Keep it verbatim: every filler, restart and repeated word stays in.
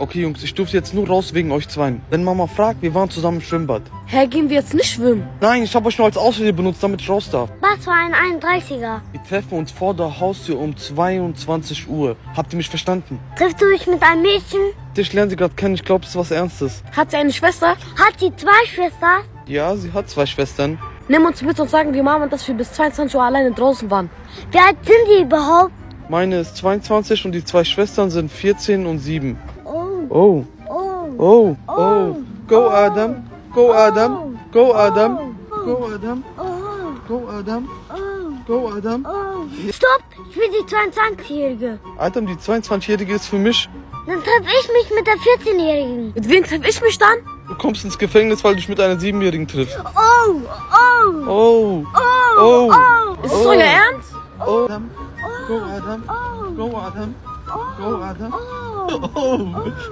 Okay, Jungs, ich durfte jetzt nur raus wegen euch zweien. Wenn Mama fragt, wir waren zusammen im Schwimmbad. Hä, gehen wir jetzt nicht schwimmen? Nein, ich habe euch nur als Ausrede benutzt, damit ich raus darf. Was für ein einunddreißiger? Wir treffen uns vor der Haustür um zweiundzwanzig Uhr. Habt ihr mich verstanden? Triffst du dich mit einem Mädchen? Ich lerne sie gerade kennen, ich glaube, es ist was Ernstes. Hat sie eine Schwester? Hat sie zwei Schwestern? Ja, sie hat zwei Schwestern. Nimm uns mit und sagen die Mama, dass wir bis zweiundzwanzig Uhr alleine draußen waren. Wie alt sind die überhaupt? Meine ist zweiundzwanzig und die zwei Schwestern sind vierzehn und sieben. Oh, Oh, oh, oh, oh. Go Adam, go Adam, go Adam, go Adam, oh, go Adam, oh, go Adam. oh. Stopp, ich will die zweiundzwanzigjährige. Adam, die zweiundzwanzigjährige ist für mich. Dann treffe ich mich mit der vierzehnjährigen. Mit wem treffe ich mich dann? Du kommst ins Gefängnis, weil du dich mit einer Siebenjährigen triffst. Oh, oh, Oh, oh, oh, oh. Ist es euer Ernst? oh. Adam, go Adam, go Adam, go Adam. Oh. Oh.